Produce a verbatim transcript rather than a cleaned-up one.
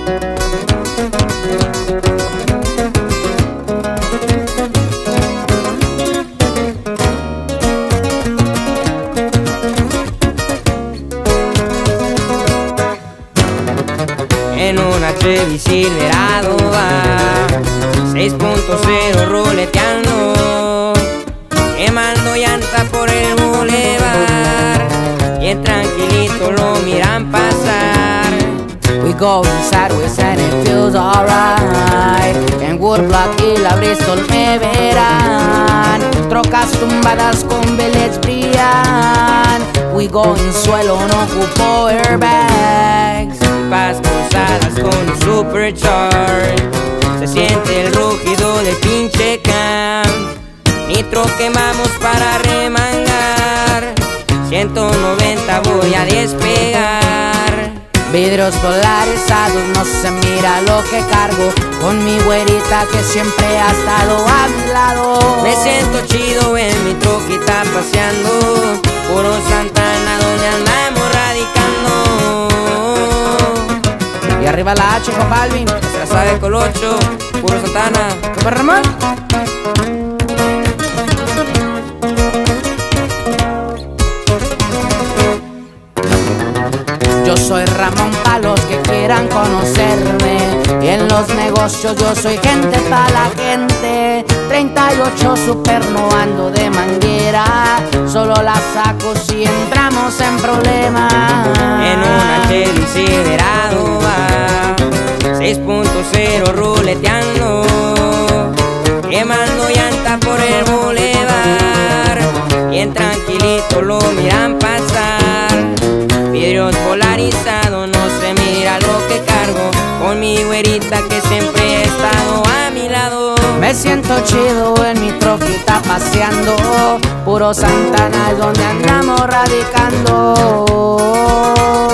En una Chevy Silverado va seis punto cero ruleteando, quemando llanta por el bulevar, bien tranquilito lo miran pasar. We going sideways and it feels alright. En Woodblock y la Bristol me verán, trocas tumbadas con billets brillan. We going suelo, no ocupo airbags. Vas cruzadas con un supercharge, se siente el rugido del pinche cam. Nitro quemamos para remangar, ciento noventa voy a despegar. Vidrios polarizados, no se mira lo que cargo, con mi güerita que siempre ha estado a mi lado. Me siento chido en mi troquita paseando, puro Santana donde andamos radicando. Y arriba la H con Balvin, se la sabe Colocho, puro Santana. ¿Qué pasa, Ramón? Yo soy Ramón pa' los que quieran conocerme, y en los negocios yo soy gente pa' la gente. Treinta y ocho super, no ando de manguera, solo la saco si entramos en problemas. En una Chevy Silverado va seis punto cero ruleteando, quemando llanta por el bulevar, bien tranquilito lo miran pasar. Vidrios polarizados, no se mira lo que cargo, con mi güerita que siempre ha estado a mi lado. Me siento chido en mi troquita paseando, puro Santana es donde andamos radicando.